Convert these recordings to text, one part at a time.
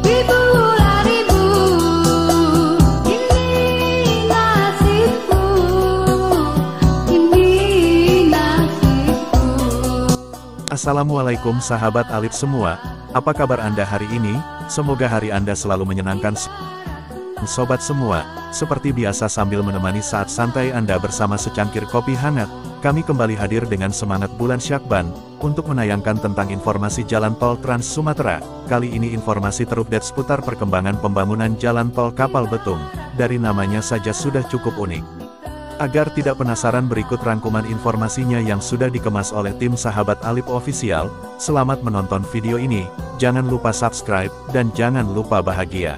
Ribu ribu, ini nasibku, ini nasibku. Assalamualaikum sahabat Alif semua, apa kabar Anda hari ini? Semoga hari Anda selalu menyenangkan. Sobat semua, seperti biasa sambil menemani saat santai Anda bersama secangkir kopi hangat, kami kembali hadir dengan semangat bulan Syakban, untuk menayangkan tentang informasi Jalan Tol Trans Sumatera. Kali ini informasi terupdate seputar perkembangan pembangunan Jalan Tol Kapal Betung, dari namanya saja sudah cukup unik. Agar tidak penasaran berikut rangkuman informasinya yang sudah dikemas oleh tim sahabat Alif Official. Selamat menonton video ini, jangan lupa subscribe, dan jangan lupa bahagia.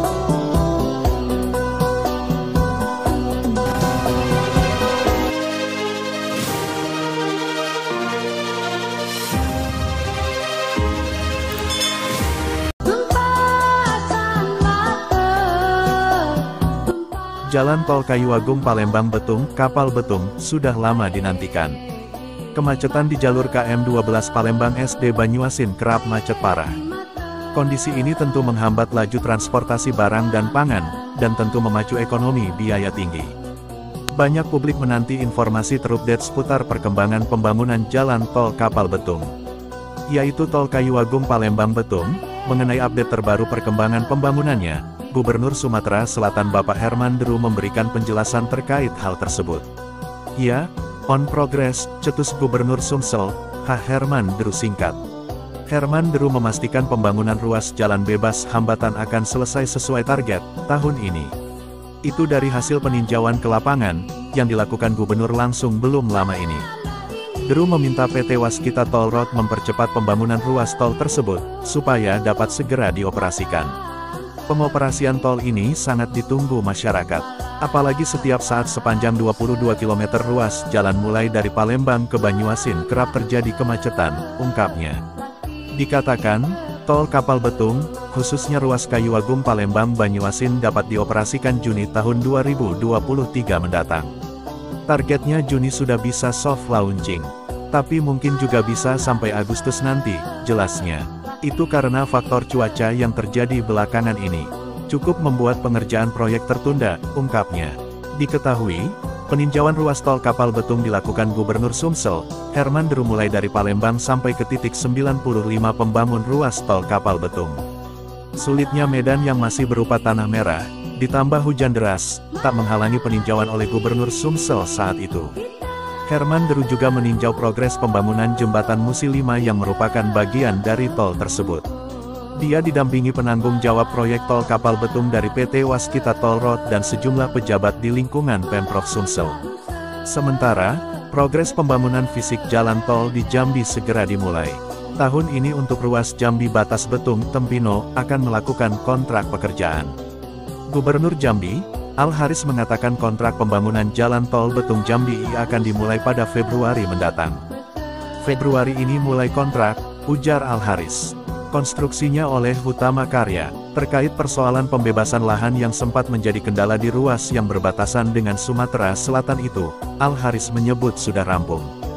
Jalan Tol Kayu Agung Palembang Betung, Kapal Betung, sudah lama dinantikan. Kemacetan di jalur KM 12 Palembang SD Banyuasin kerap macet parah. Kondisi ini tentu menghambat laju transportasi barang dan pangan, dan tentu memacu ekonomi biaya tinggi. Banyak publik menanti informasi terupdate seputar perkembangan pembangunan Jalan Tol Kapal Betung, yaitu Tol Kayu Agung Palembang Betung. Mengenai update terbaru perkembangan pembangunannya, Gubernur Sumatera Selatan Bapak Herman Deru memberikan penjelasan terkait hal tersebut. Ya, on progress, cetus Gubernur Sumsel, H. Herman Deru singkat. Herman Deru memastikan pembangunan ruas jalan bebas hambatan akan selesai sesuai target tahun ini. Itu dari hasil peninjauan ke lapangan, yang dilakukan Gubernur langsung belum lama ini. Deru meminta PT Waskita Toll Road mempercepat pembangunan ruas tol tersebut, supaya dapat segera dioperasikan. Pengoperasian tol ini sangat ditunggu masyarakat, apalagi setiap saat sepanjang 22 km ruas jalan mulai dari Palembang ke Banyuasin kerap terjadi kemacetan, ungkapnya. Dikatakan, tol Kapal Betung, khususnya ruas Kayu Agung Palembang Banyuasin dapat dioperasikan Juni tahun 2023 mendatang. Targetnya Juni sudah bisa soft launching, tapi mungkin juga bisa sampai Agustus nanti, jelasnya. Itu karena faktor cuaca yang terjadi belakangan ini cukup membuat pengerjaan proyek tertunda, ungkapnya. Diketahui, peninjauan ruas tol Kapal Betung dilakukan Gubernur Sumsel, Herman Deru mulai dari Palembang sampai ke titik 95 pembangun ruas tol Kapal Betung. Sulitnya medan yang masih berupa tanah merah, ditambah hujan deras, tak menghalangi peninjauan oleh Gubernur Sumsel saat itu. Herman Deru juga meninjau progres pembangunan jembatan Musi 5 yang merupakan bagian dari tol tersebut. Dia didampingi penanggung jawab proyek tol Kapal Betung dari PT Waskita Toll Road dan sejumlah pejabat di lingkungan Pemprov Sumsel. Sementara, progres pembangunan fisik jalan tol di Jambi segera dimulai. Tahun ini untuk ruas Jambi Batas Betung Tempino akan melakukan kontrak pekerjaan. Gubernur Jambi, Al Haris mengatakan kontrak pembangunan Jalan Tol Betung Jambi akan dimulai pada Februari mendatang. Februari ini mulai kontrak, ujar Al Haris. Konstruksinya oleh Hutama Karya. Terkait persoalan pembebasan lahan yang sempat menjadi kendala di ruas yang berbatasan dengan Sumatera Selatan itu, Al Haris menyebut sudah rampung.